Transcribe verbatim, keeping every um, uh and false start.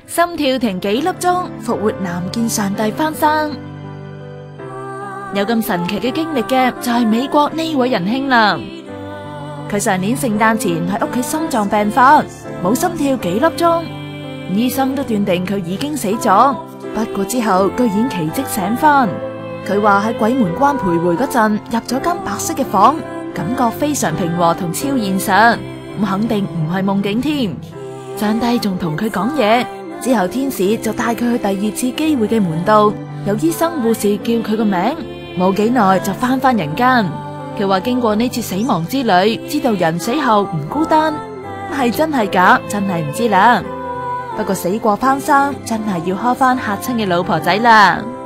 心跳停幾粒鐘，復活男見上帝翻生。有咁神奇嘅經歷嘅就係美國呢位仁兄啦。佢上年聖誕前喺屋企心臟病發，冇心跳幾粒鐘，醫生都斷定佢已經死咗。不過之後居然奇蹟醒翻。佢話喺鬼門關徘徊嗰陣入咗間白色嘅房，感覺非常平和同超現實，咁肯定唔係夢境添。上帝仲同佢講嘢，之後天使就帶佢去第二次機會嘅門度，有醫生護士叫佢個名，冇幾耐就翻返人間。佢話經過呢次死亡之旅，知道人死後唔孤單，係真係假真係唔知啦。不過死過翻生真係要呵翻嚇親嘅老婆仔啦。